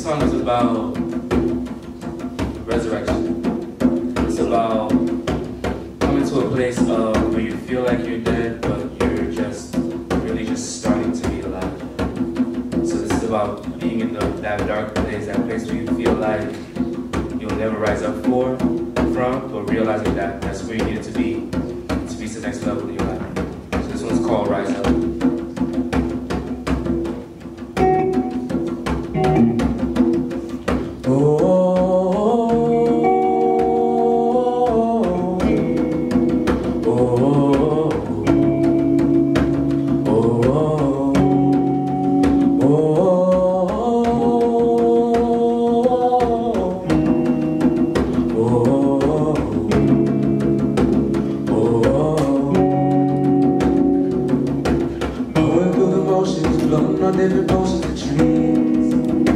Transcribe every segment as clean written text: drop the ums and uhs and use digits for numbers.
song is about resurrection. It's about coming to a place of where you feel like you're dead, but you're just really just starting to be alive. So this is about being in that dark place, that place where you feel like you'll never rise up from, but realizing that that's where you need to be to the next level in your life. So this one's called Rise Up. Floating on different oceans of dreams,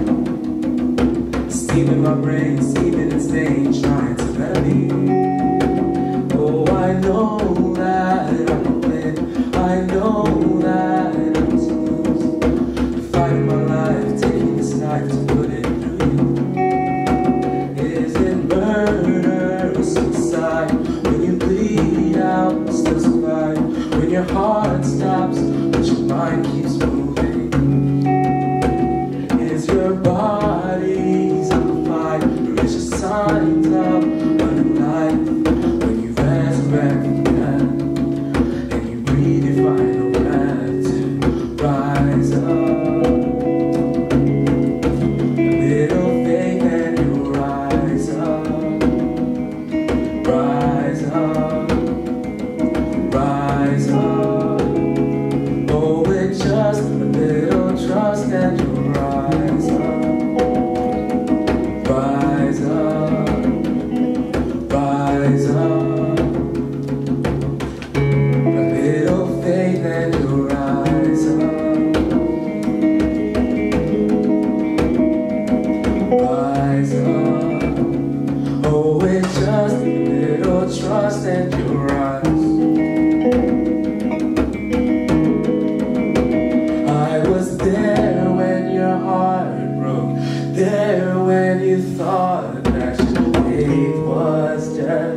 steaming my brain, steaming and staying, trying to believe. Oh, I know that I'm a win, I know that I'm to lose. Fighting my life, taking this knife to put it through you. Is it murder or suicide? When you bleed out, still survive. When your heart stops, but your mind keeps moving. Your body's on fire, or is your signs of running life? When you resurrect from death, and you breathe your final breath to rise up. A little faith and you rise up, rise up, rise up. Oh, with just a little trust and you rise up, rise up, rise up. A little faith and you rise up, rise up. Oh, with just a little trust and you rise. I was there when your heart broke, there when you thought that your faith was dead.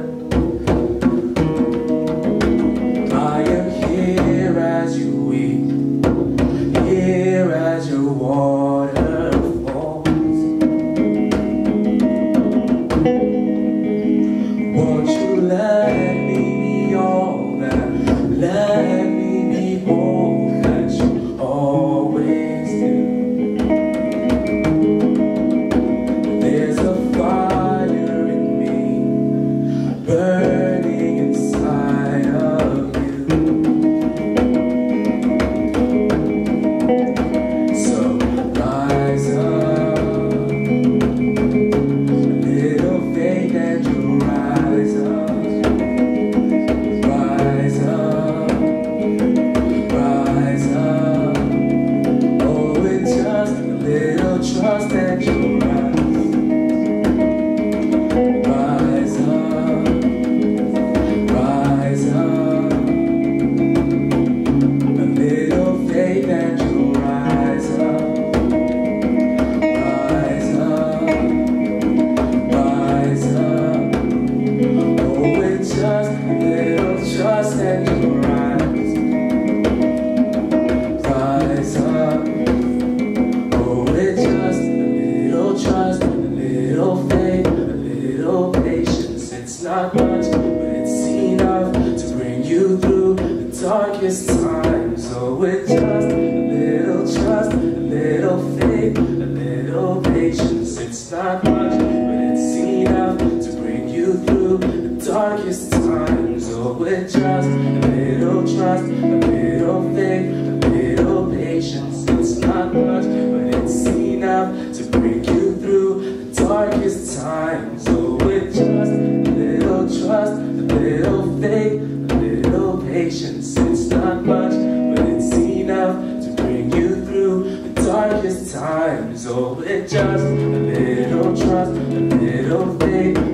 I am here as you weep, here as your water falls. Won't you let me be all that, let me be all that you always do. There's a fire in me, burning inside of you. So rise up, a little faith and you'll rise up, rise up, rise up. Oh, with just a little trust and you'll rise up, rise up. A little faith and you'll rise up, rise up, rise up. Oh, with just a little trust and you'll rise up. Oh, with just a little trust, a little faith, a little patience. It's not much, but it's enough to bring you through the darkest times. Oh, with just a little trust, a little faith, a little patience. It's not much, but it's enough to bring you through the darkest times. Oh, with just a little trust, a little faith, a little patience. It's not much, but it's enough to bring you through the darkest times. Oh, with just a little trust, a little faith, a little patience. It's not much, but it's enough to bring you through the darkest times. Oh, with just a little trust, a little faith,